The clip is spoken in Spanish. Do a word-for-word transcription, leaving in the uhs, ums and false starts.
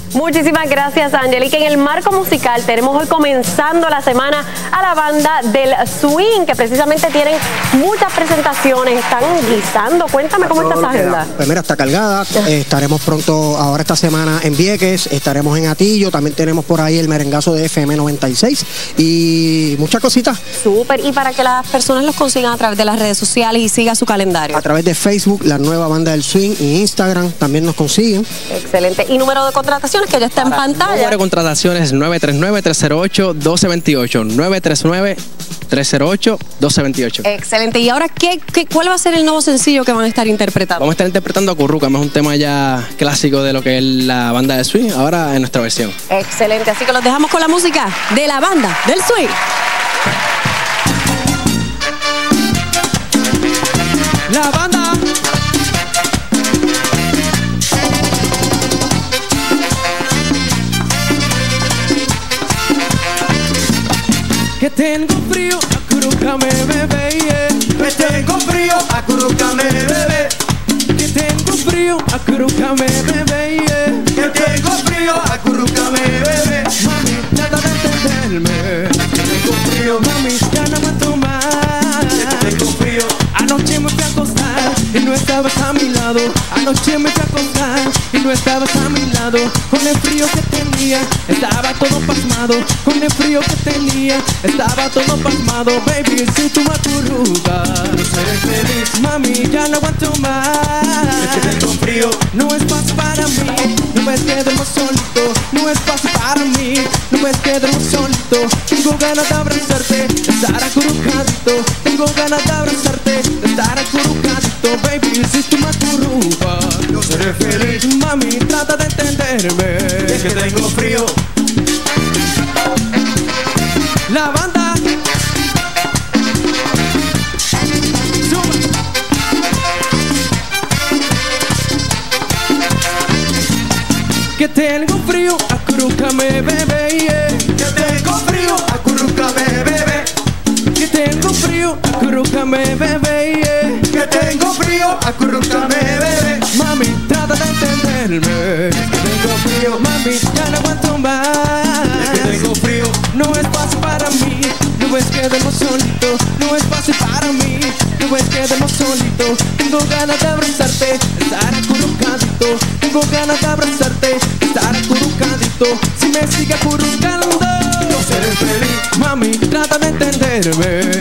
Muchísimas gracias, Angelique. En el marco musical tenemos hoy comenzando la semana a la banda del swing, que precisamente tienen muchas presentaciones, están guisando. Cuéntame cómo está esa agenda. Pues mira, está cargada. Eh, estaremos pronto, ahora esta semana en Vieques, estaremos en Atillo, también tenemos por ahí el merengazo de F M noventa y seis y muchas cositas. Súper, y para que las personas los consigan a través de las redes sociales y siga su calendario. A través de Facebook, la nueva banda del swing, y Instagram también nos consiguen. Excelente. ¿Y número de contrataciones que ya está en pantalla? Número de contrataciones nueve tres nueve, tres cero ocho, uno dos dos ocho, nueve tres nueve, tres cero ocho, uno dos dos ocho. Excelente. ¿Y ahora qué, qué, cuál va a ser el nuevo sencillo que van a estar interpretando? Vamos a estar interpretando a Curruca, es un tema ya clásico de lo que es la banda del swing, ahora en nuestra versión. Excelente, así que los dejamos con la música de la banda del swing. La banda. Que tengo frío, acurrucame, bebé, yeah. Que tengo frío, acurrucame, bebé. Que tengo frío, acurrucame, bebé, yeah. Que tengo frío, acurrucame, bebé. Mami, trata de entenderme. Que tengo frío, mami, ya no aguanto más. Que tengo frío. Anoche me fui a acostar y no estabas a mi lado. Anoche me fui a acostar y no estabas a mi lado. Con el frío que tenía, estaba todo pasmado. Con el frío que tenía, estaba todo pasmado. Baby, si tú me acurrucas, no seré feliz. Mami, ya no aguanto más. Que tengo frío. No es fácil para mí, no me quedemos solito. No es fácil para mí, no me quedemos solito. Tengo ganas de abrazarte, de estar acurrucadito. Tengo ganas de abrazarte, de estar acurrucadito. Baby, si tú me acurrucas, no seré feliz. Mami, trata de entenderme. Es que tengo frío. La banda. Suma. Que tengo frío, acurrúcame, bebé, yeah. Que tengo frío, acurrúcame, bebé. Que tengo frío, acurrúcame, bebé, yeah. Que tengo frío, acurrúcame, bebé. Mami, trata de entenderme. Que tengo frío, mami, ya no aguanto más. que tengo frío. No es fácil para mí, no es quedemos solitos. No es fácil para mí, no es quedemos solitos. Tengo ganas de abrazarte, estar acurrucadito. Tengo ganas de abrazarte, estar acurrucadito. Si me sigue acurrucando, no seré feliz. mami, trata de entenderme.